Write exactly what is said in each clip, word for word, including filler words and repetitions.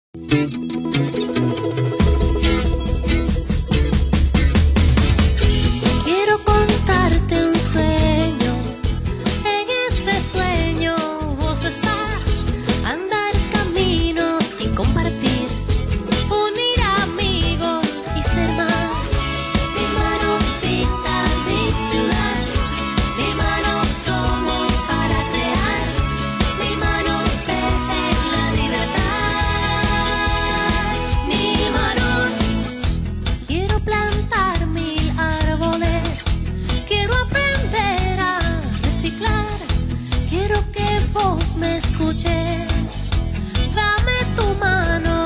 Quiero contarte un sueño. En este sueño vos estás. Andar caminos y compartir. Unir amigos y ser más. Mi manos pintan mi ciudad. Mi manos somos para crear. Mi manos tejen la libertad. Mil manos. Quiero plantar mil árboles. Quiero aprender a reciclar. Quiero que vos me escuches. Dame tu mano.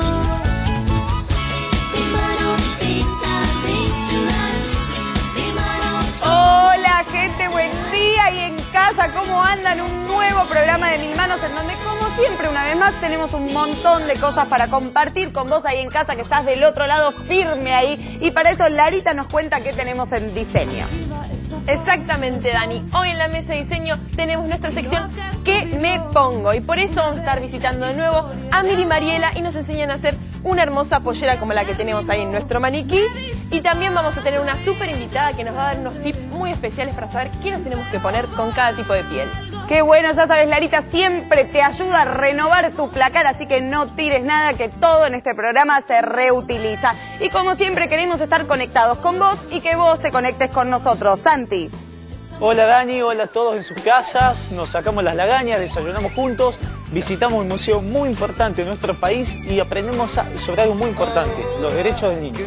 Mi manos pintan mi ciudad. Mi manos somos. Hola gente, buen día y en casa, ¿cómo andan? Un nuevo programa de Mil Manos en donde, como siempre, una vez más tenemos un montón de cosas para compartir con vos ahí en casa que estás del otro lado firme ahí. Y para eso Larita nos cuenta qué tenemos en diseño. Exactamente, Dani. Hoy en la mesa de diseño tenemos nuestra sección ¿Qué me pongo? Y por eso vamos a estar visitando de nuevo a Miri y Mariela y nos enseñan a hacer una hermosa pollera como la que tenemos ahí en nuestro maniquí. Y también vamos a tener una súper invitada que nos va a dar unos tips muy especiales para saber qué nos tenemos que poner con cada tipo de piel. Qué bueno, ya sabes, Larita siempre te ayuda a renovar tu placar, así que no tires nada, que todo en este programa se reutiliza. Y como siempre queremos estar conectados con vos y que vos te conectes con nosotros. Santi. Hola Dani, hola a todos en sus casas, nos sacamos las lagañas, desayunamos juntos, visitamos un museo muy importante de nuestro país y aprendemos sobre algo muy importante, los derechos del niño.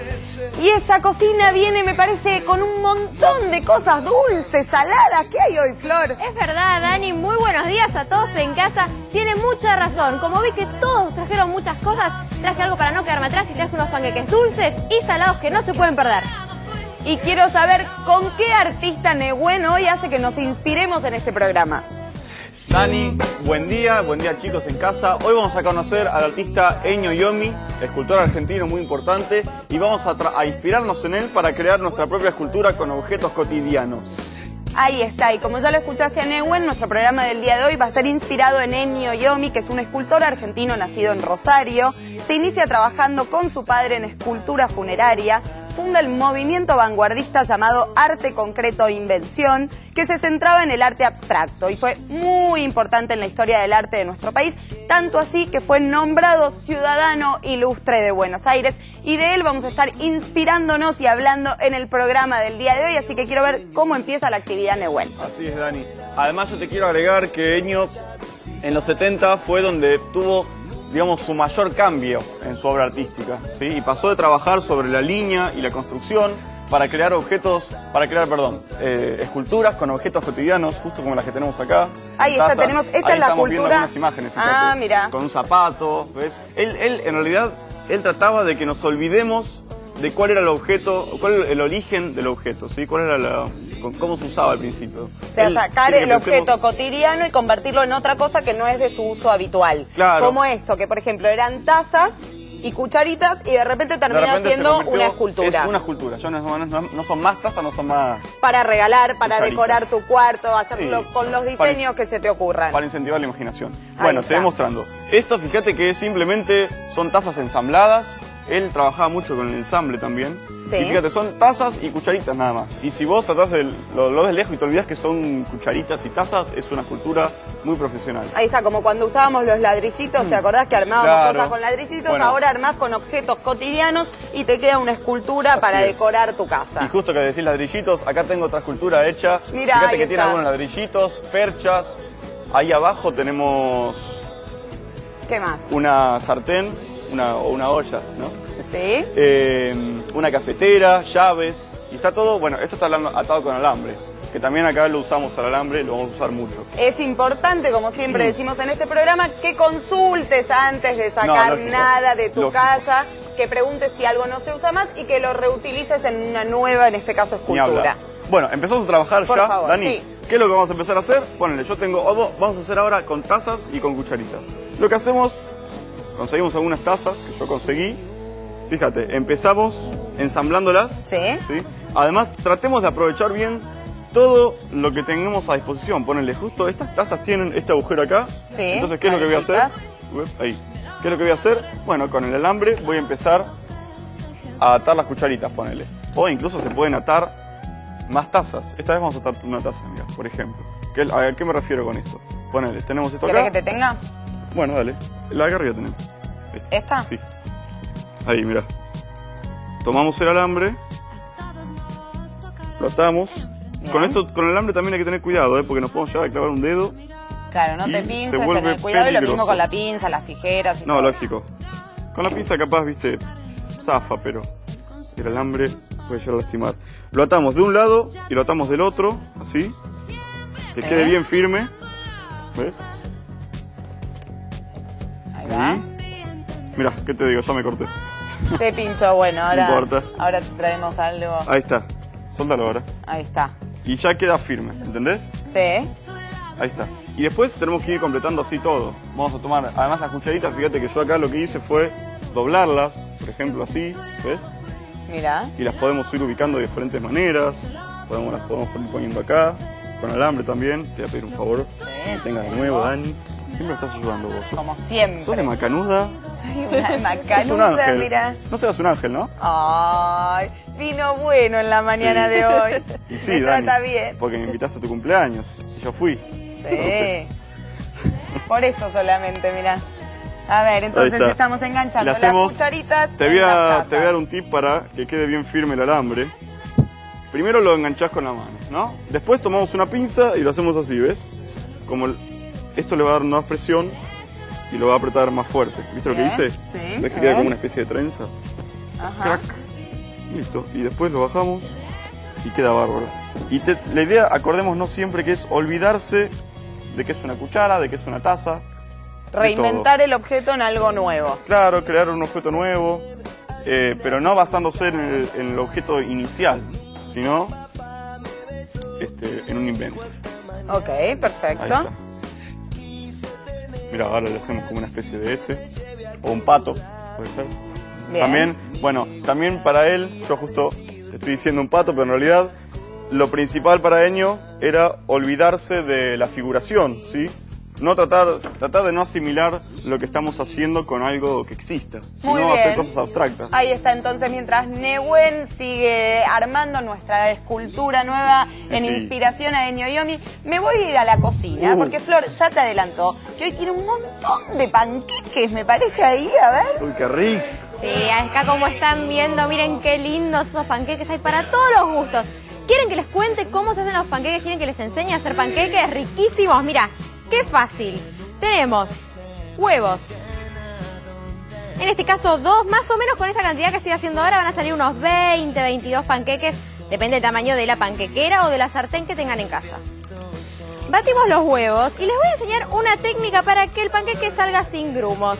Y esa cocina viene, me parece, con un montón de cosas dulces, saladas. ¿Qué hay hoy, Flor? Es verdad, Dani, muy buenos días a todos en casa. Tiene mucha razón. Como vi que todos trajeron muchas cosas, traje algo para no quedarme atrás y traje unos panqueques dulces y salados que no se pueden perder. Y quiero saber con qué artista Nehuen hoy hace que nos inspiremos en este programa. Dani, buen día, buen día chicos en casa. Hoy vamos a conocer al artista Ennio Yomi, escultor argentino muy importante, y vamos a, a inspirarnos en él para crear nuestra propia escultura con objetos cotidianos. Ahí está, y como ya lo escuchaste a Nehuen, nuestro programa del día de hoy va a ser inspirado en Ennio Yomi, que es un escultor argentino nacido en Rosario. Se inicia trabajando con su padre en escultura funeraria. Funda el movimiento vanguardista llamado Arte Concreto Invención, que se centraba en el arte abstracto y fue muy importante en la historia del arte de nuestro país, tanto así que fue nombrado Ciudadano Ilustre de Buenos Aires, y de él vamos a estar inspirándonos y hablando en el programa del día de hoy, así que quiero ver cómo empieza la actividad Nehuen. Así es, Dani. Además yo te quiero agregar que Ennio en los setenta fue donde tuvo, digamos, su mayor cambio en su obra artística, ¿sí? Y pasó de trabajar sobre la línea y la construcción para crear objetos, para crear, perdón, eh, esculturas con objetos cotidianos, justo como las que tenemos acá. Ahí está, tazas. tenemos, esta Ahí es la estamos viendo cultura. algunas imágenes, fíjate, Ah, mira. con un zapato, ¿ves? Él, él, en realidad, él trataba de que nos olvidemos de cuál era el objeto, cuál era el origen del objeto, ¿sí? Cuál era la, cómo se usaba al principio. O sea, Él sacar quiere el que objeto pensemos... cotidiano y convertirlo en otra cosa que no es de su uso habitual. Claro. Como esto, que por ejemplo eran tazas y cucharitas y de repente termina De repente se siendo convirtió- una escultura. Es una escultura, ya no, no, no son más tazas, no son más... Para regalar, para Cucharitas. decorar tu cuarto, hacerlo Sí. con los Para- diseños que se te ocurran. Para incentivar la imaginación. Ahí Bueno, te está. voy mostrando. Esto, fíjate que simplemente son tazas ensambladas. Él trabajaba mucho con el ensamble también. Sí. Y fíjate, son tazas y cucharitas nada más. Y si vos tratás de lo, lo ves lejos y te olvidás que son cucharitas y tazas, es una escultura muy profesional. Ahí está, como cuando usábamos los ladrillitos, ¿te acordás que armábamos Claro. cosas con ladrillitos? Bueno. Ahora armás con objetos cotidianos y te queda una escultura Así para es. decorar tu casa. Y justo que decís ladrillitos, acá tengo otra escultura hecha. Mirá, Fíjate ahí que tiene está. algunos ladrillitos, perchas. Ahí abajo tenemos ¿Qué más? una sartén, una, o una olla, ¿no? ¿Sí? Eh, una cafetera, llaves, y está todo, bueno, esto está atado con alambre, que también acá lo usamos al alambre, lo vamos a usar mucho. Es importante, como siempre decimos en este programa, que consultes antes de sacar No, lógico, nada de tu lógico. casa, que preguntes si algo no se usa más y que lo reutilices en una nueva, en este caso, Ni escultura. hablar. Bueno, empezamos a trabajar Por ya, favor, Dani. sí. ¿Qué es lo que vamos a empezar a hacer? Ponele, yo tengo, vamos a hacer ahora con tazas y con cucharitas. Lo que hacemos, conseguimos algunas tazas que yo conseguí. Fíjate, empezamos ensamblándolas. Sí. ¿Sí? Además, tratemos de aprovechar bien todo lo que tengamos a disposición. Ponele, justo estas tazas tienen este agujero acá. Sí, Entonces, ¿qué es lo que voy a hacer? madrecitas. Uep, Ahí. ¿Qué es lo que voy a hacer? Bueno, con el alambre voy a empezar a atar las cucharitas, ponele. O incluso se pueden atar más tazas. Esta vez vamos a atar una taza, mira, por ejemplo. ¿Qué, ¿A qué me refiero con esto? Ponele, tenemos esto acá. ¿Querés que te tenga? Bueno, dale. La de arriba tenemos. Esta. ¿Esta? Sí. Ahí, mira. Tomamos el alambre. Lo atamos. Bien. Con esto, con el alambre también hay que tener cuidado, ¿eh? Porque nos podemos llevar a clavar un dedo. Claro, no Y te se pinches, vuelve tener cuidado. Y lo mismo peligroso. con la pinza, las tijeras. Y No, todo. lógico. Con la pinza capaz, viste, zafa, pero el alambre puede llegar a lastimar. Lo atamos de un lado y lo atamos del otro, así. Que Sí. quede bien firme. ¿Ves? Ahí va. Mira, ¿qué te digo? Ya me corté. Te pincho, bueno, ahora, No importa. ahora te traemos algo. Ahí está. Sóltalo ahora. Ahí está. Y ya queda firme, ¿entendés? Sí. Ahí está. Y después tenemos que ir completando así todo. Vamos a tomar, además las cucharitas, fíjate que yo acá lo que hice fue doblarlas, por ejemplo así, ¿ves? Mira. Y las podemos ir ubicando de diferentes maneras. Podemos, las podemos ir poniendo acá, con alambre también. Te voy a pedir un favor. Sí. Que tengas de nuevo, Dani. Siempre me estás ayudando vos. Sos, Como siempre. sos de macanuda. Soy una Sos un macanuda, ángel. mira. No serás un ángel, ¿no? Ay, vino bueno en la mañana Sí. de hoy. Y sí, Me Dani, trata bien. porque me invitaste a tu cumpleaños. Y yo fui. Sí. Por eso solamente, mira. A ver, entonces está. estamos enganchando Le hacemos- las cucharitas. Te en voy, las a, tazas. te voy a dar un tip para que quede bien firme el alambre. Primero lo enganchás con la mano, ¿no? Después tomamos una pinza y lo hacemos así, ¿ves? Como el- esto le va a dar más presión y lo va a apretar más fuerte. ¿Viste lo que Bien, hice? sí, ¿Ves que a queda ver. como una especie de trenza? Ajá. Crack. Listo. Y después lo bajamos y queda bárbaro. Y te- la idea, acordémonos siempre que es olvidarse de que es una cuchara, de que es una taza. de Reinventar todo. el objeto en algo nuevo. Claro, crear un objeto nuevo, eh, pero no basándose en el, en el objeto inicial, sino este, en un invento. Ok, Ahí perfecto. está. Mira, ahora le hacemos como una especie de S, o un pato, puede ser. Bien. También, bueno, también para él, yo justo te estoy diciendo un pato, pero en realidad lo principal para Ennio era olvidarse de la figuración, ¿sí? No tratar, tratar de no asimilar lo que estamos haciendo con algo que exista, Muy sino bien. hacer cosas abstractas. Ahí está entonces mientras Nehuen sigue armando nuestra escultura nueva Sí, en sí. inspiración a Ennio Yomi. Me voy a ir a la cocina Uh. porque Flor ya te adelantó que hoy tiene un montón de panqueques, me parece ahí, a ver. Uy, qué rico. Sí, acá como están viendo, miren qué lindos esos panqueques hay para todos los gustos. ¿Quieren que les cuente cómo se hacen los panqueques? ¿Quieren que les enseñe a hacer panqueques riquísimos? Mira, qué fácil. Tenemos huevos. En este caso dos, más o menos con esta cantidad que estoy haciendo ahora van a salir unos veinte, veintidós panqueques. Depende del tamaño de la panquequera o de la sartén que tengan en casa. Batimos los huevos y les voy a enseñar una técnica para que el panqueque salga sin grumos.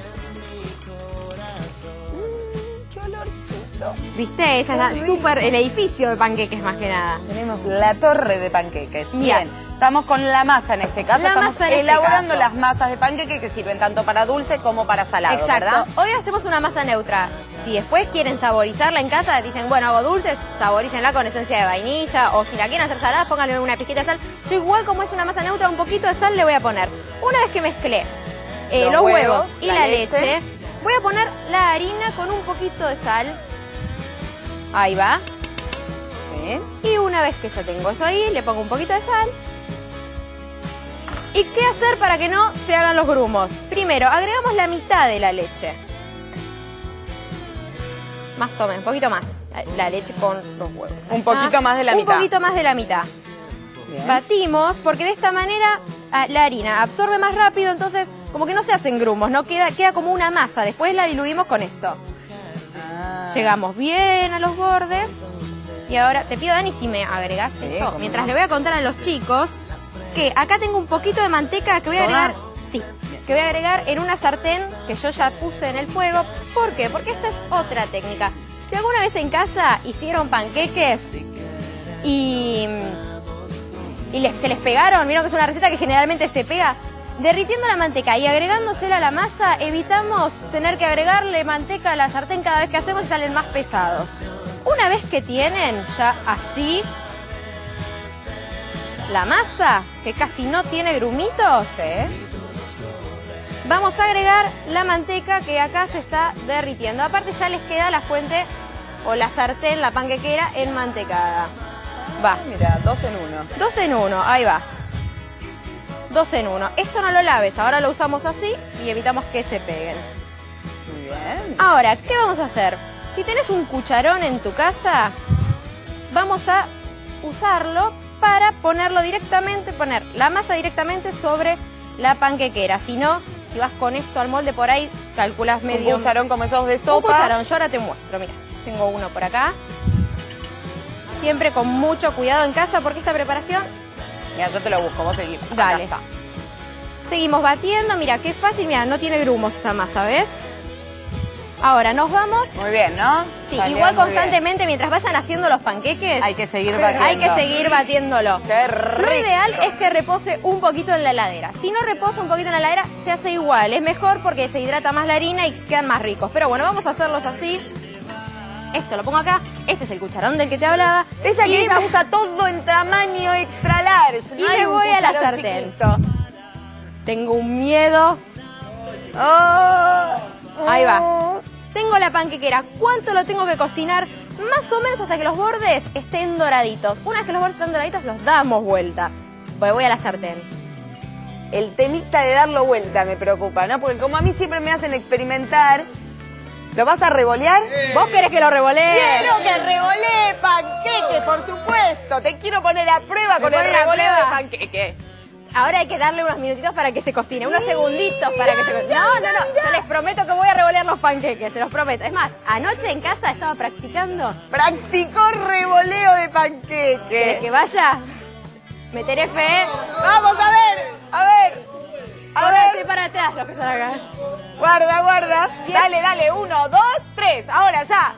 Qué olorcito. ¿Viste? Esa es la súper, el edificio de panqueques más que nada. Tenemos la torre de panqueques. Mira. Bien. Estamos con la masa en este caso. La Estamos masa en este elaborando caso. las masas de panqueque que sirven tanto para dulce como para salado, Exacto. ¿verdad? Hoy hacemos una masa neutra. Si después quieren saborizarla en casa, dicen, bueno, hago dulces, saborícenla con esencia de vainilla. O si la quieren hacer salada, pónganle una pizquita de sal. Yo igual, como es una masa neutra, un poquito de sal le voy a poner. Una vez que mezclé eh, Los los, huevos, huevos, y la la, leche. leche, voy a poner la harina con un poquito de sal. Ahí va. Sí. Y una vez que ya tengo eso ahí, le pongo un poquito de sal. ¿Y qué hacer para que no se hagan los grumos? Primero, agregamos la mitad de la leche. Más o menos, un poquito más. La, la leche con los huevos. Ahí Un está. poquito más de la un mitad. Un poquito más de la mitad. Bien. Batimos, porque de esta manera ah, la harina absorbe más rápido, entonces como que no se hacen grumos, no queda, queda como una masa. Después la diluimos con esto. Ah. Llegamos bien a los bordes. Y ahora te pido, Dani, si me agregás Sí, eso. cómo Mientras no. le voy a contar a los chicos que acá tengo un poquito de manteca que voy a ¿Toda? agregar. Sí, que voy a agregar en una sartén que yo ya puse en el fuego. ¿Por qué? Porque esta es otra técnica. Si alguna vez en casa hicieron panqueques y, y les- se les pegaron, vieron que es una receta que generalmente se pega, derritiendo la manteca y agregándosela a la masa, evitamos tener que agregarle manteca a la sartén cada vez que hacemos y salen más pesados. Una vez que tienen ya así la masa, que casi no tiene grumitos, Sí. vamos a agregar la manteca que acá se está derritiendo. Aparte ya les queda la fuente o la sartén, la panquequera enmantecada. Va. Mira, dos en uno. Dos en uno, ahí va. Dos en uno. Esto no lo laves, ahora lo usamos así y evitamos que se peguen. Muy bien. Ahora, ¿qué vamos a hacer? Si tenés un cucharón en tu casa, vamos a usarlo para ponerlo directamente, poner la masa directamente sobre la panquequera. Si no, si vas con esto al molde por ahí, calculas medio... Un cucharón como esos de sopa. Un cucharón, yo ahora te muestro, mira. Tengo uno por acá. Siempre con mucho cuidado en casa porque esta preparación... Mira, yo te lo busco, vos seguís. Acá Dale. está. Seguimos batiendo, mira, qué fácil, mira, no tiene grumos esta masa, ¿ves? Ahora nos vamos... Muy bien, ¿no? Sí, Salió igual muy constantemente, bien. Mientras vayan haciendo los panqueques... Hay que seguir batiendo. Hay que seguir batiéndolo. Qué rico. Lo ideal es que repose un poquito en la heladera. Si no reposa un poquito en la heladera, se hace igual. Es mejor porque se hidrata más la harina y quedan más ricos. Pero bueno, vamos a hacerlos así. Esto lo pongo acá. Este es el cucharón del que te hablaba. Ella que Y- ella usa todo en tamaño extra large. Y no hay me un voy a la cucharón sartén. chiquito. Tengo un miedo. Oh, Ahí va. oh. Tengo la panquequera. ¿Cuánto lo tengo que cocinar? Más o menos hasta que los bordes estén doraditos. Una vez que los bordes están doraditos, los damos vuelta. Voy, voy a la sartén. El temita de darlo vuelta me preocupa, ¿no? Porque como a mí siempre me hacen experimentar, ¿lo vas a revolear? ¿Vos querés que lo revolee? Quiero que revolee panqueque, por supuesto. Te quiero poner a prueba ¿Me con el ponen a revoleo de prueba? panqueque. Ahora hay que darle unos minutitos para que se cocine, unos segunditos para que se cocine. No, no, no, se les prometo que voy a revolear los panqueques, se los prometo. Es más, anoche en casa estaba practicando. Practicó revoleo de panqueque. ¿Querés que vaya? ¿Meteré fe? Vamos a ver, a ver. A Córrete ver, para atrás los que están acá. guarda, guarda. Bien. Dale, dale, uno, dos, tres. Ahora ya.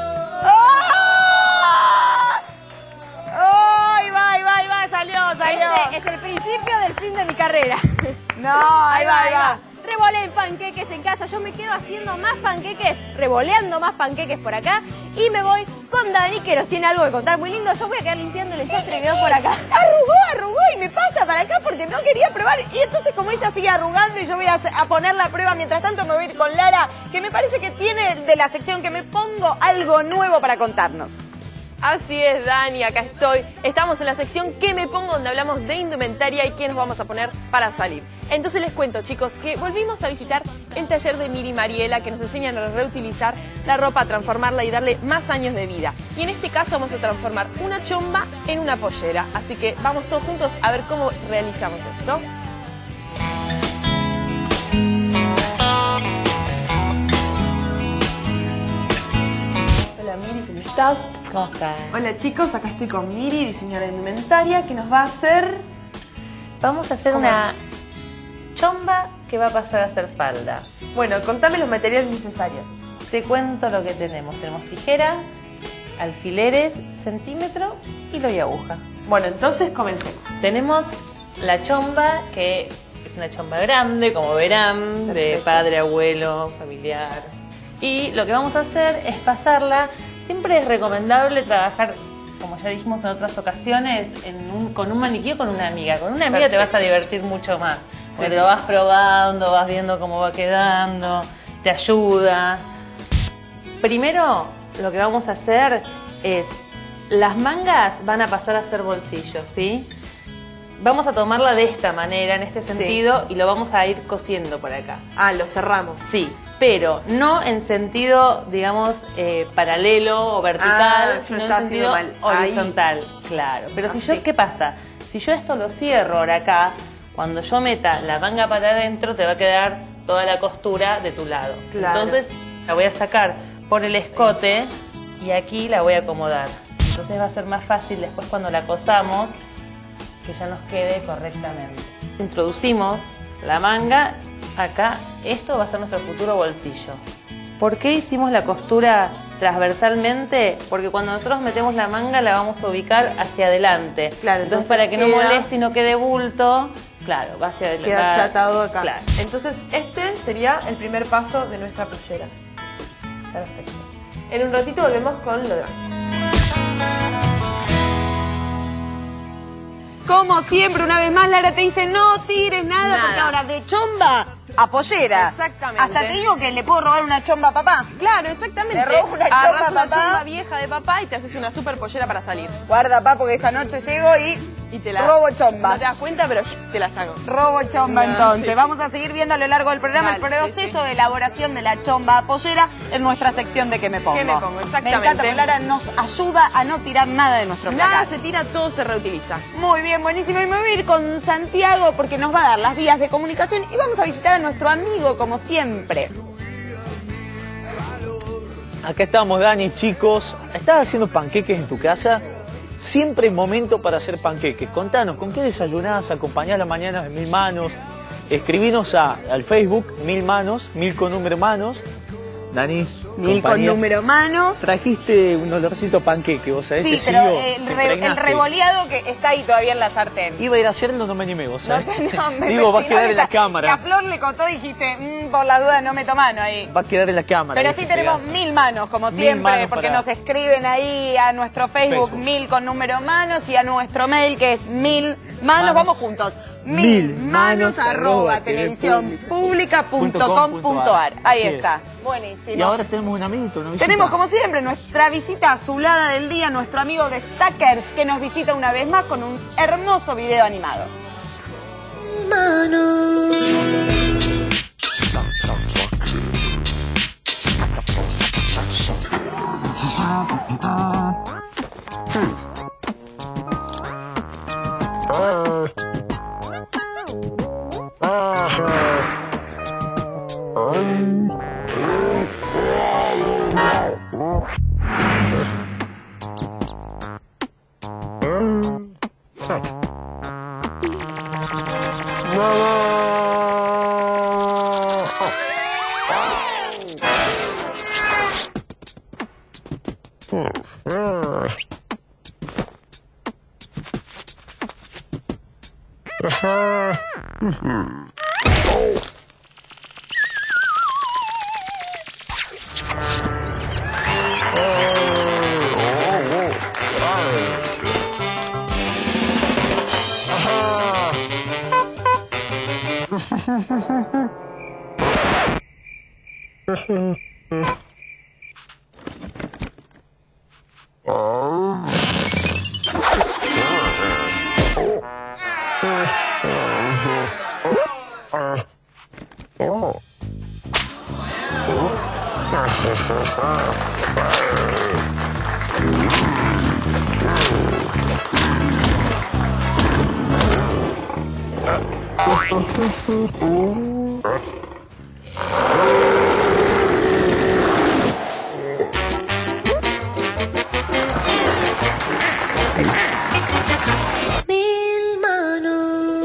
¡Ah! ¡Ay, va, ahí va, ahí va! Salió, salió. Este es el principio del fin de mi carrera. No, ahí va, ahí va. Revoleen panqueques en casa. Yo me quedo haciendo más panqueques, revoleando más panqueques por acá. Y me voy con Dani, que nos tiene algo que contar muy lindo. Yo voy a quedar limpiando el enchastre y quedo por acá. Arrugó, arrugó y me pasa para acá porque no quería probar. Y entonces como ella sigue arrugando y yo voy a, hacer- a poner la prueba, mientras tanto me voy a ir con Lara, que me parece que tiene de la sección que me pongo algo nuevo para contarnos. Así es, Dani, acá estoy. Estamos en la sección ¿Qué me pongo?, donde hablamos de indumentaria y qué nos vamos a poner para salir. Entonces les cuento, chicos, que volvimos a visitar el taller de Miri y Mariela, que nos enseñan a reutilizar la ropa, a transformarla y darle más años de vida. Y en este caso vamos a transformar una chomba en una pollera. Así que vamos todos juntos a ver cómo realizamos esto. Hola Miri, ¿cómo estás? ¿Cómo estás? Hola chicos, acá estoy con Miri, diseñadora de indumentaria, que nos va a hacer... Vamos a hacer ¿Cómo? una chomba que va a pasar a ser falda. Bueno, contame los materiales necesarios. Te cuento lo que tenemos. Tenemos tijeras, alfileres, centímetro, hilo y aguja. Bueno, entonces comencemos. Tenemos la chomba, que es una chomba grande, como verán, de Perfecto. padre, abuelo, familiar. Y lo que vamos a hacer es pasarla. Siempre es recomendable trabajar, como ya dijimos en otras ocasiones, en un- con un maniquí o con una amiga. Con una amiga te vas a divertir mucho más. Porque Sí. te lo vas probando, vas viendo cómo va quedando, te ayuda. Primero, lo que vamos a hacer es, las mangas van a pasar a ser bolsillos, ¿sí? Vamos a tomarla de esta manera, en este sentido, y lo vamos a ir cosiendo por acá. Ah, lo cerramos. Sí, pero no en sentido, digamos, eh, paralelo o vertical, Ah, yo sino en estaba sentido haciendo mal. Ahí. horizontal. Claro, pero si Así. yo, ¿qué pasa? Si yo esto lo cierro ahora acá, cuando yo meta la manga para adentro, te va a quedar toda la costura de tu lado. Claro. Entonces, la voy a sacar por el escote y aquí la voy a acomodar. Entonces va a ser más fácil después cuando la cosamos que ya nos quede correctamente. Introducimos la manga acá. Esto va a ser nuestro futuro bolsillo. ¿Por qué hicimos la costura transversalmente? Porque cuando nosotros metemos la manga la vamos a ubicar hacia adelante. Claro, entonces, entonces para que no queda- moleste y no quede bulto, claro, va hacia adelante. Queda va- achatado acá. Claro. Entonces, este sería el primer paso de nuestra pollera. Perfecto. En un ratito volvemos con lo demás. Como siempre, una vez más, Lara te dice no tires nada, Nada. porque ahora de chomba a pollera. Exactamente. Hasta te digo que le puedo robar una chomba a papá. Claro, exactamente. Le robo una Agarrás chomba a una papá. chomba vieja de papá y te haces una super pollera para salir. Guarda, papá, porque esta noche llego y, Y te la... robo chomba. No te das cuenta, pero te la saco. Robo chomba, No, entonces. sí, sí. Vamos a seguir viendo a lo largo del programa Dale, el proceso sí, sí. de elaboración de la chomba a pollera en nuestra sección de ¿Qué me pongo? ¿Qué me pongo? Exactamente. Me encanta, porque Lara nos ayuda a no tirar nada de nuestro Nada placar. se tira, todo se reutiliza. Muy bien, buenísimo. Y me voy a ir con Santiago porque nos va a dar las vías de comunicación y vamos a visitar a nuestro amigo, como siempre. Acá estamos, Dani, chicos. ¿Estás haciendo panqueques en tu casa? Siempre es momento para hacer panqueques. Contanos, ¿con qué desayunás? ¿Acompañás las mañanas de Mil Manos? Escribinos a, al Facebook, Mil Manos, Mil con número manos. Dani, Mil con compañía, número manos. trajiste un olorcito panqueque, vos sabés. Sí, te pero siguió, el, te re- el impregnaste. revoleado que está ahí todavía en la sartén. Iba a ir a hacerlo, no me animé, vos No sabés. te no, me Digo, va a si quedar no en la me- Si a cámara. Flor le costó, dijiste, "Mm, por la duda no meto mano ahí. Va a quedar en la cámara. Pero dije, sí tenemos pegá. mil manos, como Mil siempre, manos porque para- nos escriben ahí a nuestro Facebook, Facebook. mil con número manos, y a nuestro mail, que es mil manos, Manos. vamos juntos, Mil mil manos, manos, arroba, arroba, televisión pública punto com punto ar. Ahí Así es. está. Buenísimo. Y ahora tenemos un amiguito, una visita. Tenemos, como siempre, nuestra visita azulada del día, nuestro amigo de Stackers, que nos visita una vez más con un hermoso video animado. Mil manos.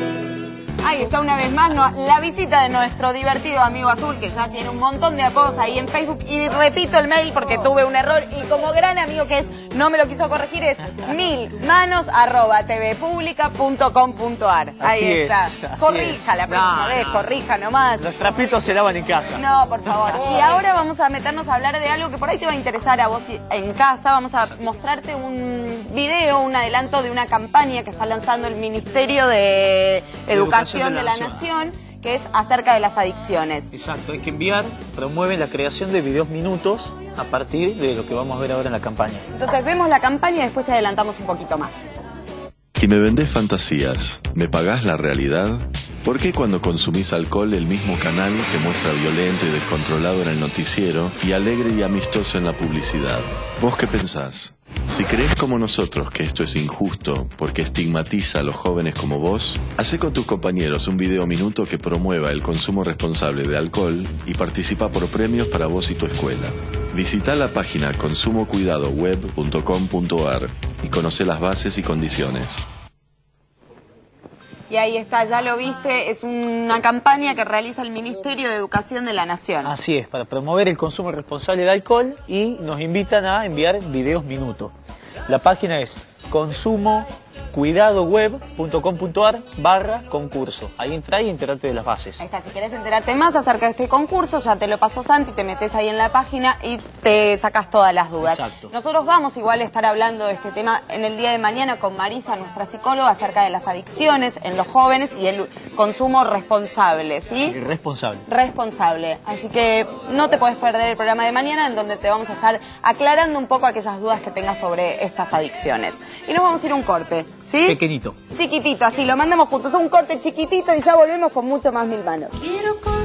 Ahí está una vez más no- la visita de nuestro divertido amigo azul, que ya tiene un montón de apodos ahí en Facebook. Y repito el mail porque tuve un error y como gran amigo que es, no me lo quiso corregir, es milmanos arroba tvpublica punto com punto ar. Ahí Así es, está. así Corrija es. la próxima No, vez, no. corrija nomás. Los trapitos se lavan en casa. No, por favor. Y ahora vamos a meternos a hablar de algo que por ahí te va a interesar a vos en casa. Vamos a mostrarte un video, un adelanto de una campaña que está lanzando el Ministerio de Educación de la Nación, que es acerca de las adicciones. Exacto, hay que enviar, promueven la creación de videos minutos a partir de lo que vamos a ver ahora en la campaña. Entonces vemos la campaña y después te adelantamos un poquito más. Si me vendés fantasías, ¿me pagás la realidad? ¿Por qué cuando consumís alcohol el mismo canal te muestra violento y descontrolado en el noticiero y alegre y amistoso en la publicidad? ¿Vos qué pensás? Si crees como nosotros que esto es injusto porque estigmatiza a los jóvenes como vos, hacé con tus compañeros un video minuto que promueva el consumo responsable de alcohol y participa por premios para vos y tu escuela. Visita la página consumo cuidado web punto com punto ar y conoce las bases y condiciones. Y ahí está, ya lo viste, es una campaña que realiza el Ministerio de Educación de la Nación. Así es, para promover el consumo responsable de alcohol y nos invitan a enviar videos minutos. La página es consumo cuidadoweb punto com punto ar barra concurso. Ahí entra y enterate de las bases. Ahí está, si querés enterarte más acerca de este concurso, ya te lo pasó Santi, te metes ahí en la página y te sacas todas las dudas. Exacto. Nosotros vamos igual a estar hablando de este tema en el día de mañana con Marisa, nuestra psicóloga, acerca de las adicciones en los jóvenes y el consumo responsable, ¿sí? Sí, responsable. Responsable. Así que no te podés perder el programa de mañana, en donde te vamos a estar aclarando un poco aquellas dudas que tengas sobre estas adicciones. Y nos vamos a ir a un corte, ¿sí? Pequeñito. Chiquitito, así, lo mandamos juntos. Un corte chiquitito y ya volvemos con mucho más Mil Manos. Quiero